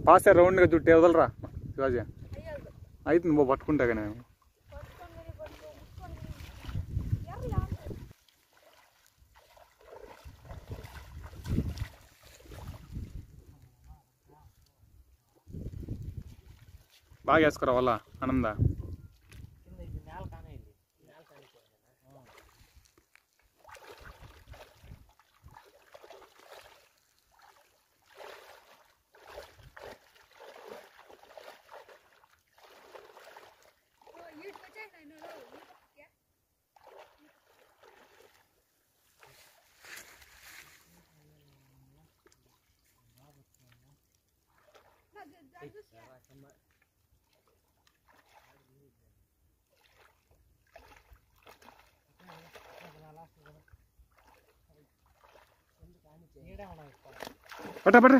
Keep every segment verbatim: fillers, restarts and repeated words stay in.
Pass రౌండ్గా చుట్టే వదలరా శివాజీ అయితే నువ్వు పట్టుకుంటా కానీ బాగా వేసుకోరా వాళ్ళ ఆనంద పట్ట పట్ట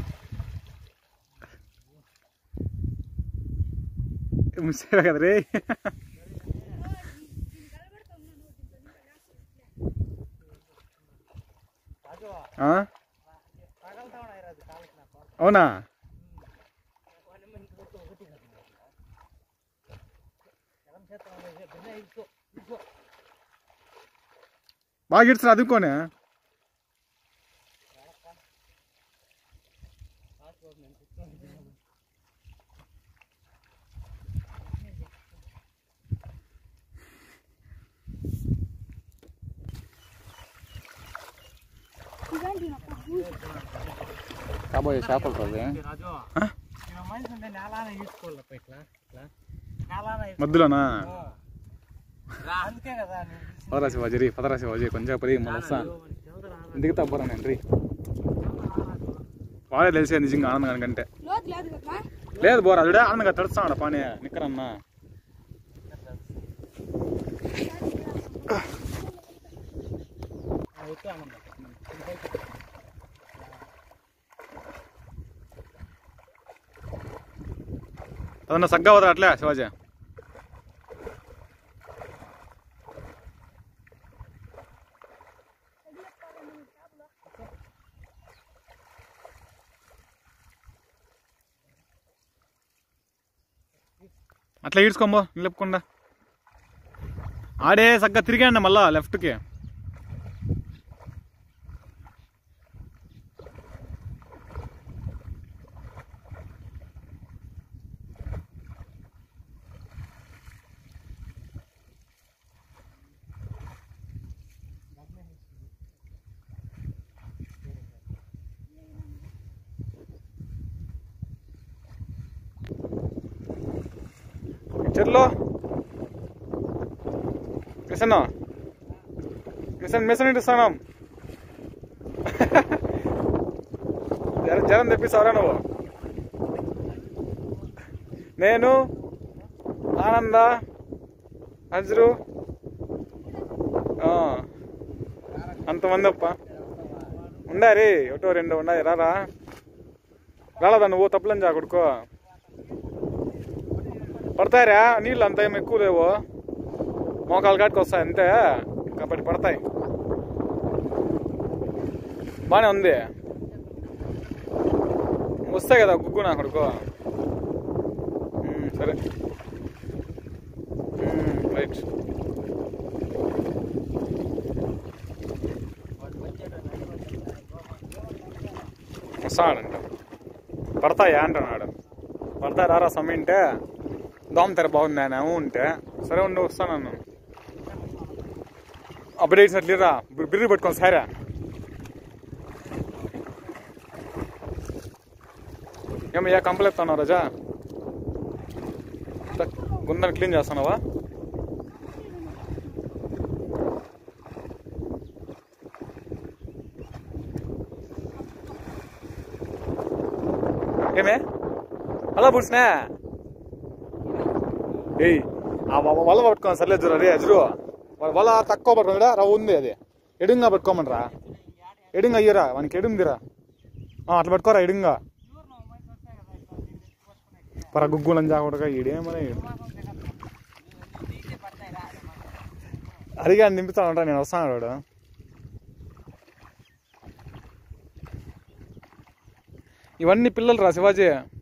ముసేరా కదా రే అవునా బాగా ఇడ్చరా అదుకోనే కాబోయే చేపలు రాజు మధ్యలోనా పదరా శివాజీ రీ పదరా శివాజీ కొంచెం పది మళ్ళీ వస్తా దిగుతా పోరా నేను రీ వాడే తెలిసే నిజంగా ఆనందం కంటే లేదు బోరా అదుడే ఆనందంగా తడుస్తాడు పానీ నిక్కరన్నా అదన్నా సగ్గా వదరా అట్లే శివాజీ అట్లా ఈడ్చుకోమో నిలుపుకుండా ఆడే సగ్గా తిరిగాండి మళ్ళా లెఫ్ట్కి చెర్లో మిషన్ మిషన్ మిషన్ ఇస్తాను జనం తెప్పిస్తావరా నువ్వు నేను ఆనంద అజ్రు అంతమంది అప్ప ఉండారి ఒకటో రెండు ఉన్నాయి రారా రాలేదా నువ్వు తప్పులని జా కొడుకో పడతాయరా నీళ్ళు అంత ఏమి ఎక్కువ లేవు మోకాలు కాటికి వస్తాయి అంతే కాబట్టి పడతాయి బాగానే ఉంది వస్తాయి కదా గుగ్గు నా కొడుకో సరే రైట్ వస్తాడంట పడతాయా అంటున్నాడు పడతాయి రారా సమయం అంటే దోమ తెర బాగుంది ఆయన ఉంటే సరే ఉండి వస్తాను అప్డేట్స్ అట్లేరా బిర్రి పట్టుకోండి సరే ఏమయ్యా కంపలు ఎత్తున్నావు రాజా గుందని క్లీన్ చేస్తున్నావా ఏమే అలా పుడిచినా ఏయ్ ఆ వల్ల పట్టుకోండి సర్లేదు చూడ రే అజరు వల్ల తక్కువ పట్టుకోండి రా ఉంది అది ఎడుంగా పట్టుకోమని రా ఎడుంగా అయ్యరా వానికి ఎడుందిరా అట్లా పట్టుకోరా ఎడుంగా పర గుగ్గులని జాకుండా ఈడేమని అడిగా నింపుతా ఉంటా నేను వస్తాను వాడు ఇవన్నీ పిల్లలు రా శివాజీ.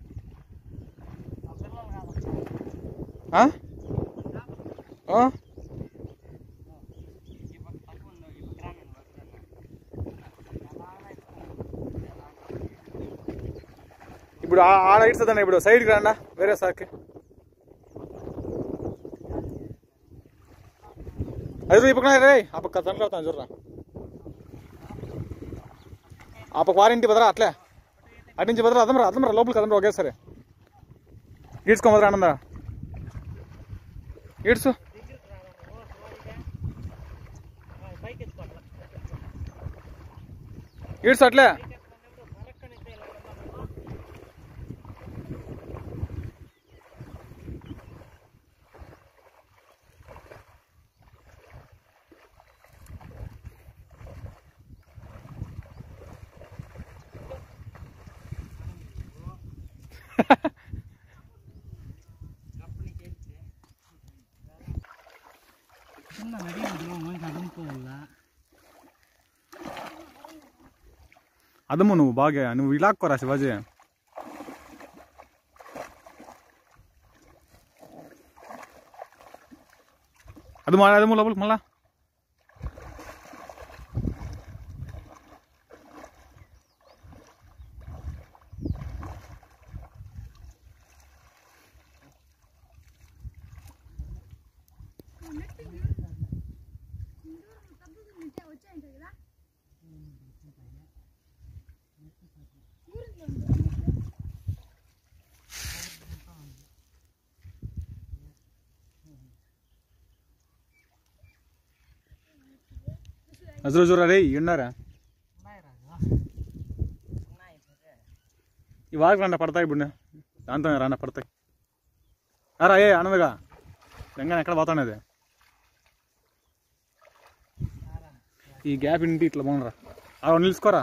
ఇప్పుడు ఆడ ఇస్తుందన్న, ఇప్పుడు సైడ్కి రాండా వేరే సార్కి. అది ఈ పక్కన రే, ఆ పక్క తండ్రి అవుతాను చూడరా. ఆ పక్క వారింటి బదరా అట్లే అటు నుంచి బదరా అదమరా అదమరా లోపలికి అదమరా ఒకేసారి ఈడ్చుకో బదరా ఆనందా ఈడ్చు. ఈడ్చు అట్లే. అదమ్ము నువ్వు బాగా నువ్వు ఇలాక్కోరా శివాజీ. అది మా అదమ్ము లోపలికి మళ్ళా. అసలు చూడరా రే ఉన్నారా ఈ వాకి రాండా పడతాయి ఇప్పుడు దాంతో రాండా పడతాయి. అరా ఏ ఆనందగా తెంగానే ఎక్కడ పోతానేది ఈ గ్యాప్ ఇంటి ఇట్లా బాగుండరా అలా నిలుచుకోరా.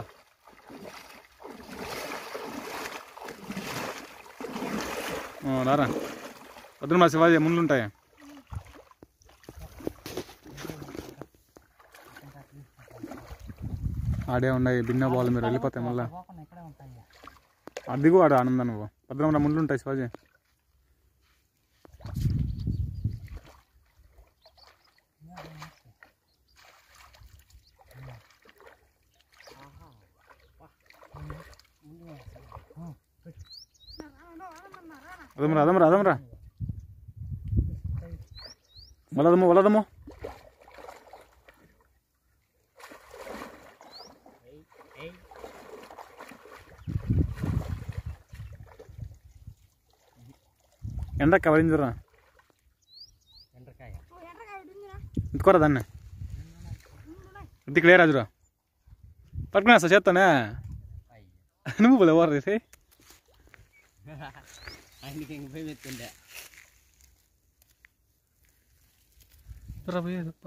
రారా వద్దు మా శివాజీ ముందుంటాయి. ఆడే ఉన్నాయి బిన్న బాల్ మీరు వెళ్ళిపోతాయి మళ్ళా. అదిగో ఆడ ఆనంద నువ్వు భద్రంగా ముందు ఉంటాయి శివాజీ. అదమ్మరా అదమ్మరా అదమ్మరా వలదమ్ము వలదమ్ము. ఎండక్క వరించరా ఇందుకోరా దాన్ని ఇంటికి లేరాజురా పట్టుకున్నా సార్ చేస్తానే నువ్వు పోలే ఎవరు రే పోయేదప్ప.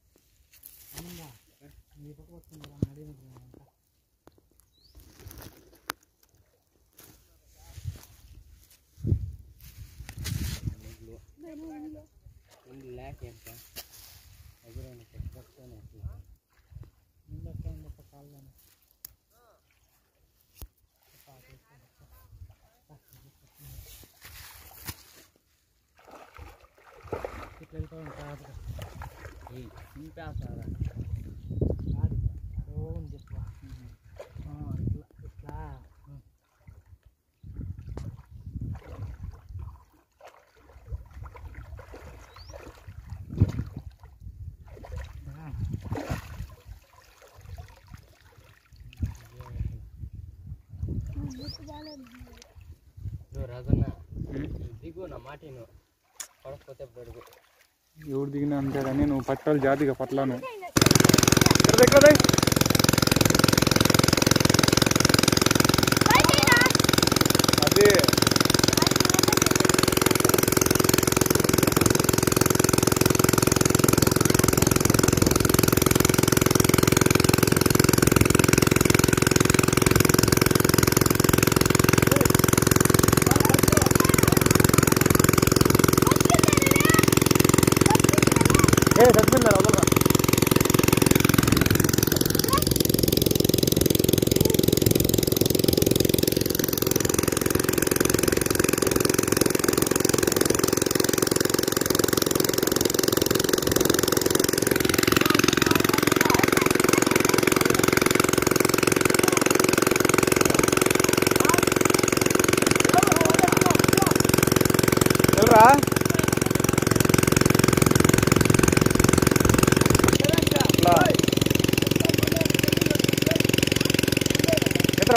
ఎవరు దిగినా అంతే కానీ నువ్వు పట్టాలి జాతిగా పట్లను అదే ఏ చచ్చిపోయినారా వదలరా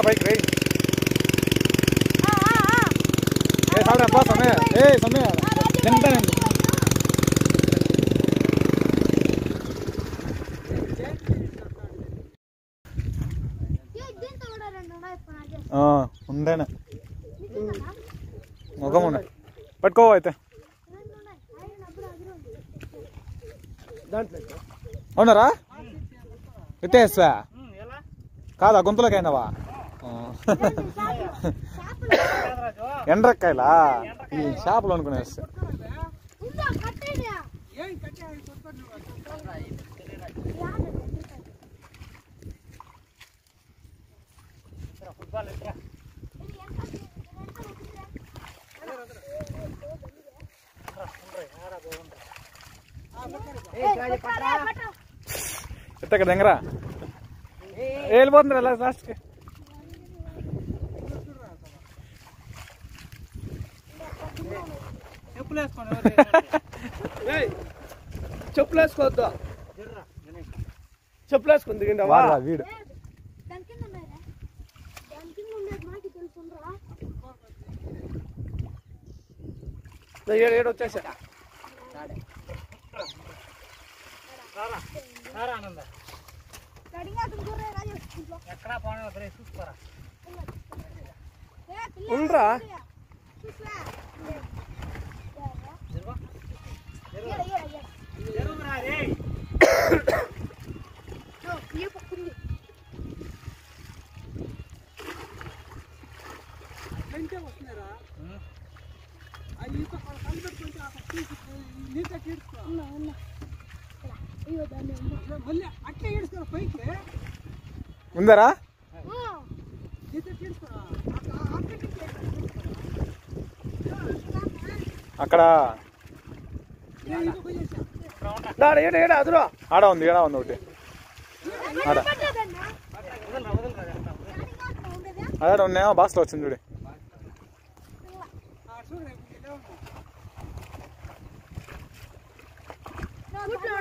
పైకి రే ఏ సార్ అబ్బా సమయ ఏ సమయ తింటానండి ఉందేనా ముఖం ఉండే పట్టుకో అయితే అవునారా ఎత్తేస్తా కాదా గొంతులోకైనావా ఎండ్రక్కాయలా ఈ షాపులో అనుకునేస్తా ఎత్తక దగ్గర వెళ్ళిపోతుందిరా లాస్ట్కి చెప్పులు వేసుకోండి చెప్పులు వేసుకోవద్దు చెప్పులు వేసుకుంది వీడు ఏడు వచ్చేసా ఎక్కడా పోనీ చూసుకోరా ఉండరా ఉందరా అక్కడ ఆడ ఉంది ఏడా ఉంది ఒకటి ఆడ అదే ఉన్నాయో బాక్స్లో వచ్చింది చూడు Good